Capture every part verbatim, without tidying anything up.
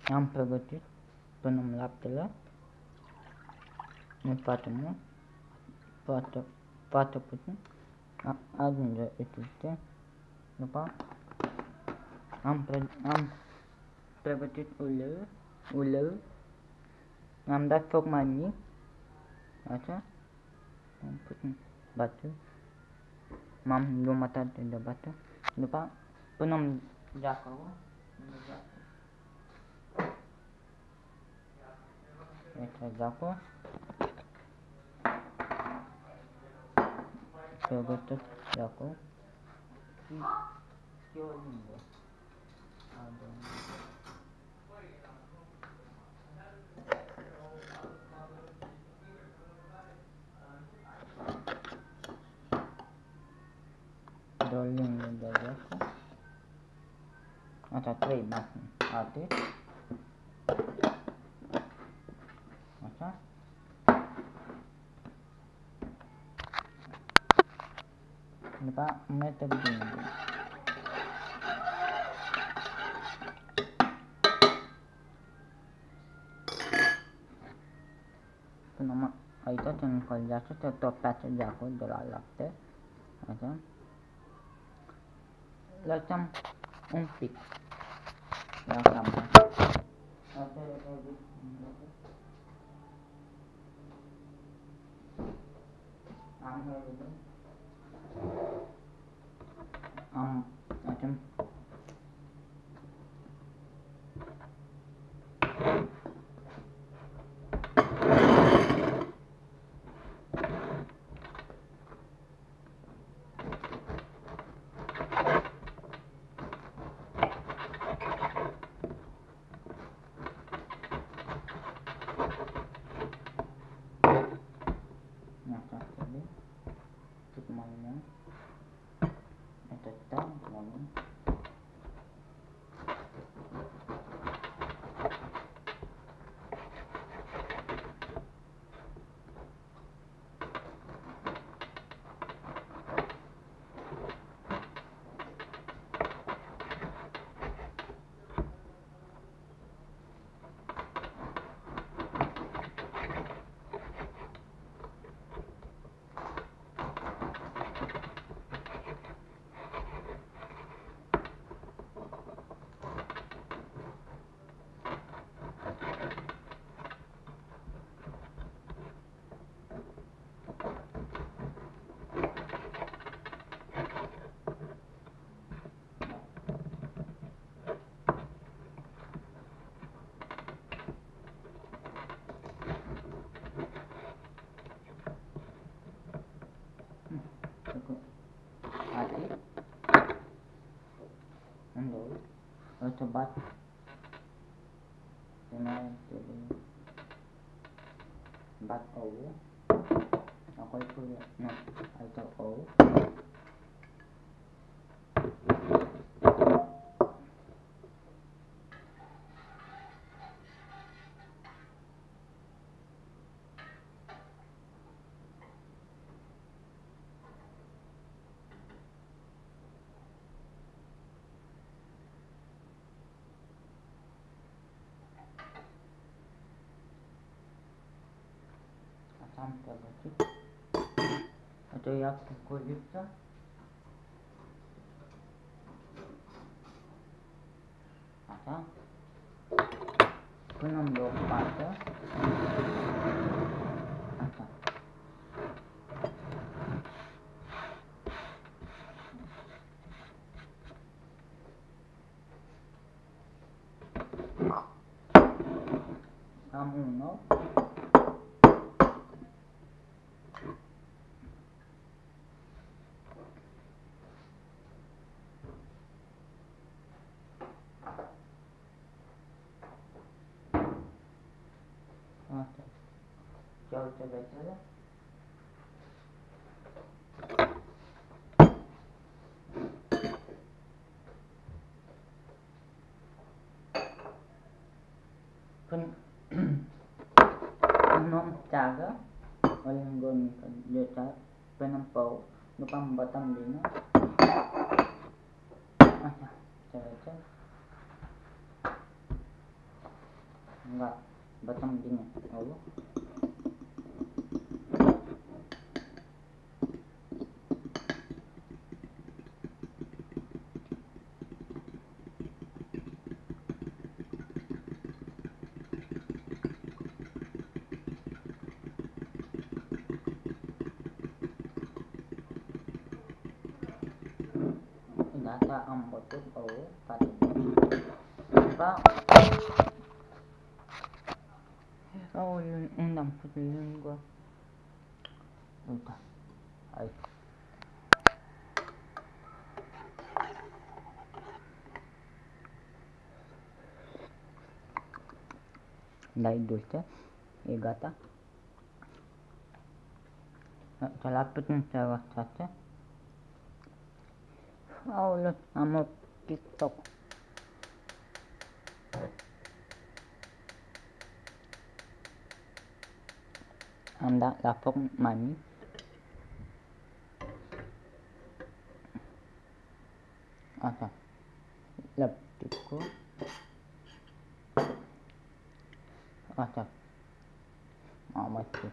Am pregătit până laptele, nu foarte mult, foarte, foarte puțin, ajunge uite. După am, pre am pregătit ulei, ulei, am dat foc mai mic, așa, am puțin bătut, m-am jumătate de bătut, după punem zahărul, uite zahărul, pregătesc zahărul și, și o lingă. Două linguri de zahăr. Așa, trei maxim. Atât. Așa. După aceea mete bine. Până mă, aici se încălzește, se topește zahărul de la lapte. Așa. Lăsăm un pic. La cam așa. Asta e de am hăruit. Am facem așa trebuie. Cât mai mult. Atâta, mai mult. Atât. În două. O să bat. Se mai trebuie. Bat ouă. Apoi pune. Nu. Aici ouă. Am pregătit. Asta ia cu colița. Așa. Punem deoparte. Așa. Am un nou. Asta. Ia uite vețele. Când un om ceagă, o lingură mică de ceagă, punem pe ou, după îmbătăm bine. Așa, ce vede. enggak batang gini. Lalu data ang botol o tadi apa oh yun unang putulin ko udah ay dahil dulce e gata salapit ng sawas saja Allah amo TikTok anda lapok mani apa laptopku apa amat sih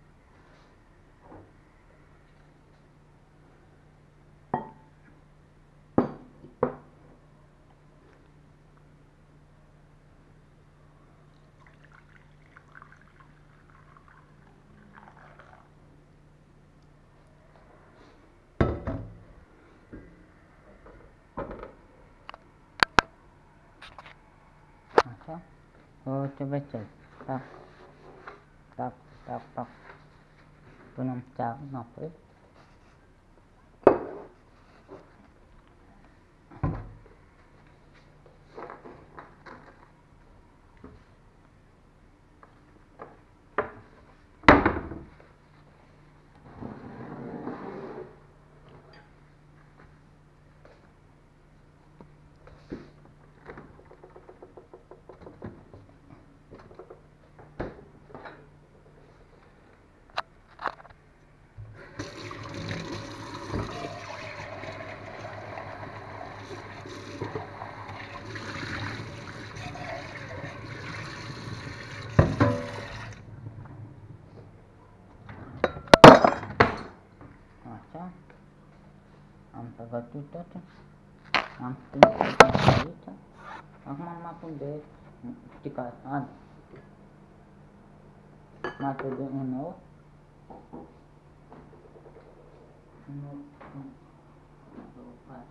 oh coba cek tak tak tak tak punam cak ngapain Ampaga tuta tuh, ampun kita, aku mama pun deh, jika ada, mata dia uno, uno, lupa.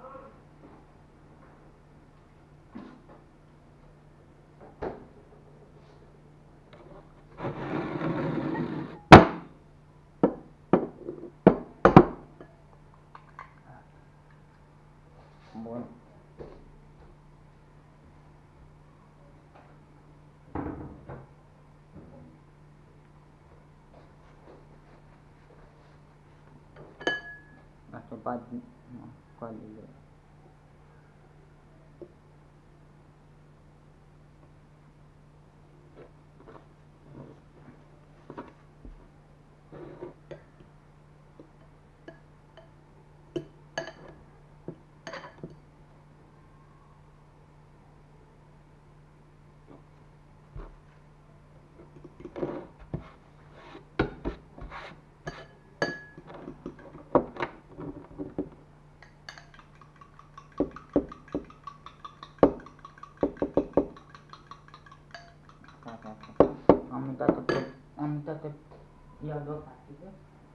Bon. Cepat kali ya. Kami tetap, kami tetap, ya dua pasti tu.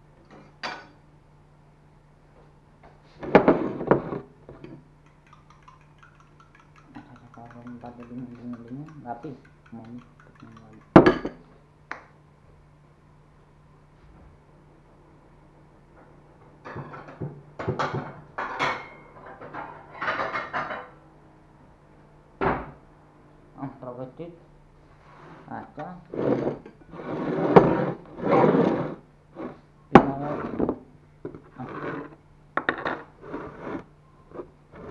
Kalau empat lima lima lima, rapi, mau introverted aja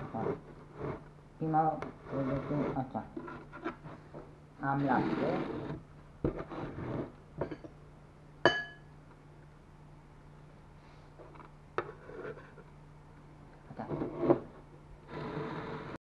final itu aja amlas